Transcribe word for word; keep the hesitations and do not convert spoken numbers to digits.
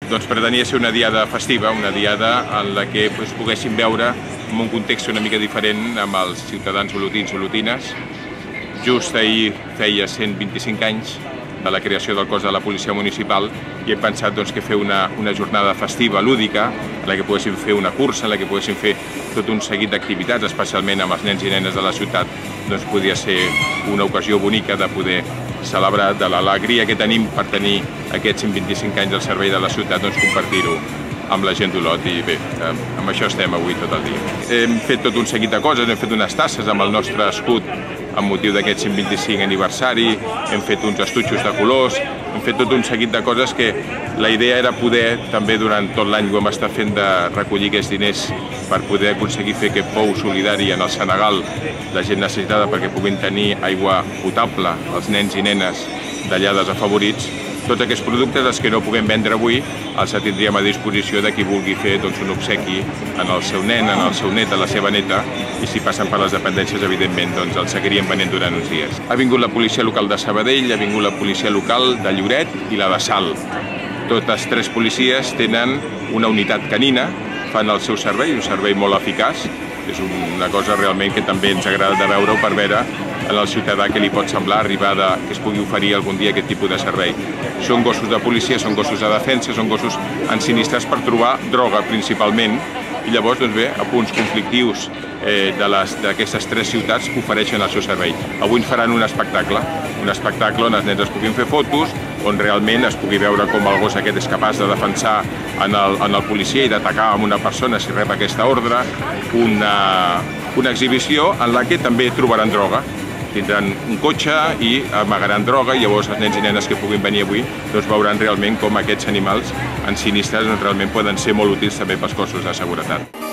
Doncs pretenia ser una diada festiva, una diada en la que pues, poguéssim veure en un context una mica diferent amb els ciutadans olotins i olotines. Just ahir feia cent vint-i-cinc anys de la creació del cos de la policia municipal i he pensat doncs, que fer una, una jornada festiva, lúdica, en la que poguéssim fer una cursa, en la que poguéssim fer tot un seguit d'activitats, especialment amb els nens i nenes de la ciutat, doncs podia ser una ocasió bonica de poder celebrar de l'alegria que tenim per tenir aquests cent vint-i-cinc anys al servei de la ciutat, doncs compartir-ho amb la gent d'Olot i bé, amb això estem avui tot el dia. Hem fet tot un seguit de coses, hem fet unes tasses amb el nostre escut amb motiu d'aquest cent vint-i-cinc aniversari, hem fet uns estuixos de colors, hem fet tot un seguit de coses que la idea era poder, també durant tot l'any ho hem estat fent, de recollir aquests diners per poder aconseguir fer aquest pou solidari en el Senegal, la gent necessitada perquè puguin tenir aigua potable, els nens i nenes d'allà desafavorits. Tots aquests productes, els que no puguem vendre avui, els tindríem a disposició de qui vulgui fer doncs, un obsequi en el seu nen, en el seu net, a la seva neta, i si passen per les dependències, evidentment, doncs els seguiríem venent durant uns dies. Ha vingut la policia local de Sabadell, ha vingut la policia local de Lloret i la de Salt. Totes tres policies tenen una unitat canina, fan el seu servei, un servei molt eficaç. És una cosa realment que també ens agrada de veure-ho per veure en el ciutadà que li pot semblar arribar de, que es pugui oferir algun dia aquest tipus de servei. Són gossos de policia, són gossos de defensa, són gossos ensinistrats per trobar droga principalment, i llavors doncs bé, a punts conflictius eh, d'aquestes tres ciutats ofereixen el seu servei. Avui ens faran un espectacle, un espectacle on els nens es puguin fer fotos, on realment es pugui veure com el gos aquest és capaç de defensar en el, en el policia i d'atacar amb una persona si rep aquesta ordre, una, una exhibició en la que també trobaran droga. Tindran un cotxe i amagaran droga, i llavors els nens i nenes que puguin venir avui doncs veuran realment com aquests animals ensinistres realment poden ser molt útils també pels cossos de seguretat.